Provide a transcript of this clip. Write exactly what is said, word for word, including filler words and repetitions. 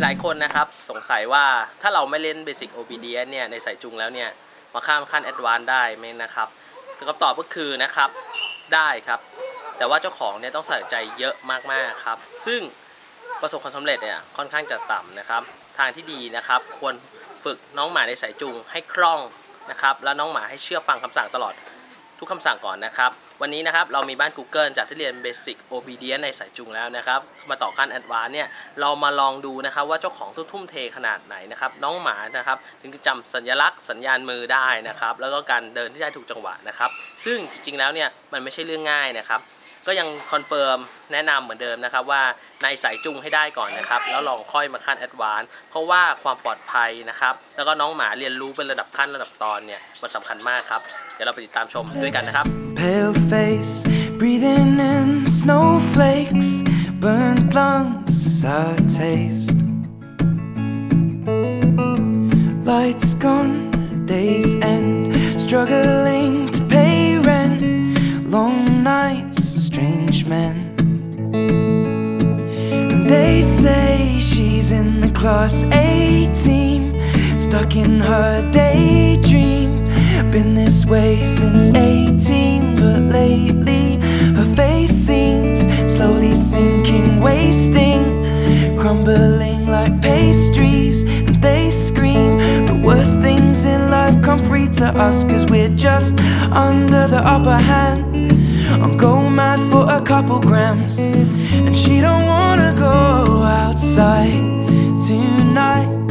ลายๆคนนะครับสงสัยว่าถ้าเราไม่เล่น Basic Obedience เนี่ยในสายจุงแล้วเนี่ยมาข้ามขั้น Advance ได้ไหมนะครับคำตอบก็คือนะครับได้ครับแต่ว่าเจ้าของเนี่ยต้องใส่ใจเยอะมากๆครับซึ่งประสบความสำเร็จเนี่ยค่อนข้างจะต่ำนะครับทางที่ดีนะครับควรฝึกน้องหมาในสายจุงให้คล่องนะครับแล้วน้องหมาให้เชื่อฟังคำสั่งตลอดทุกคำสั่งก่อนนะครับวันนี้นะครับเรามีบ้าน Google จากที่เรียน Basic Obedience ในสายจุงแล้วนะครับมาต่อขั้น Advance เนี่ยเรามาลองดูนะครับว่าเจ้าของทุ่มเทขนาดไหนนะครับน้องหมานะครับถึงจะจำสัญลักษณ์สัญญาณมือได้นะครับแล้วก็การเดินที่ได้ถูกจังหวะนะครับซึ่งจริงๆแล้วเนี่ยมันไม่ใช่เรื่องง่ายนะครับก็ยังคอนเฟิร์มแนะนำเหมือนเดิมนะครับว่าในสายจุงให้ได้ก่อนนะครับแล้วลองค่อยมาขั้น Advance เพราะว่าความปลอดภัยนะครับแล้วก็น้องหมาเรียนรู้เป็นระดับขั้นระดับตอนเนี่ยมันสำคัญมากครับเดี๋ยวเราไปติดตามชมด้วยกันนะครับ Pale face breathing in snowflakes burnt lungs as I taste lights gone days end struggling to pay rent long nights strange men and they say she's in the class A team stuck in her daydream been this way since eighteen but lately her face seems slowly sinking wasting crumbling like pastries and they scream the worst things in life come free to us cause we're just under the upper hand I'm going mad for a couple grams and she don't wanna go outside tonight